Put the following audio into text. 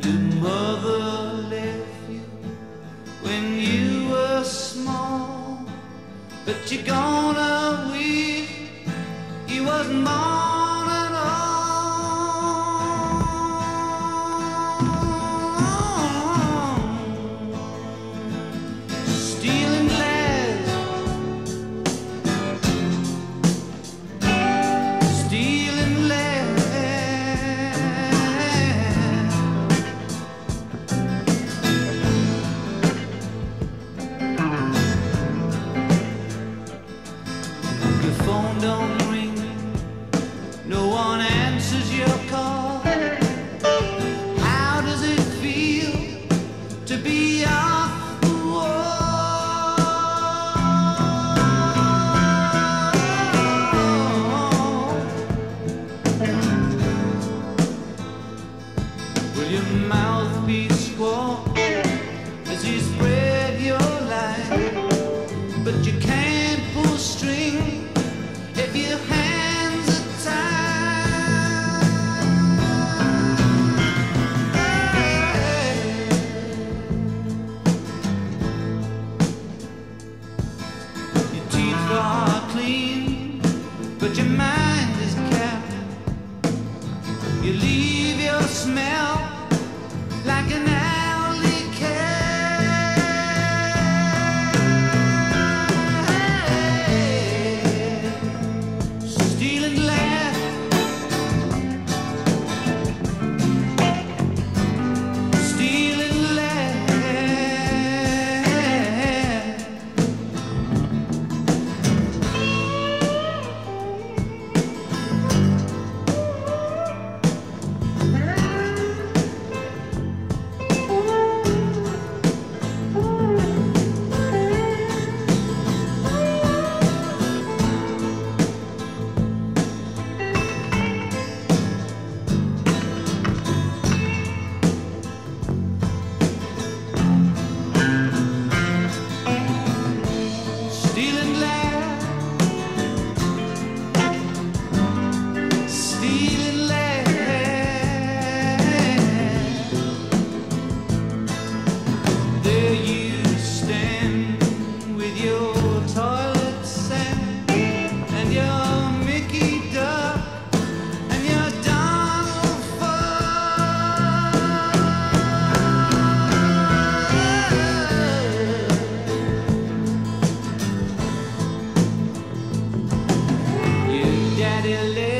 Your mother left you when you were small, but you're gonna wish you wasn't born at all. Stealing glass, stealing glass. Your phone don't ring, no one answers your call. How does it feel to be off the wall? Will your mouth be squawk as you spread your line? But you can't pull string if your hands are tied. Your teeth are clean, but your mind is capped. You leave your smell like an alley cat. Stealing glass, stealing glass. Stealing glass, stealing glass. There you stand with your toilet sand and your Mickey Duck and your Donald Fuck. Your daddy left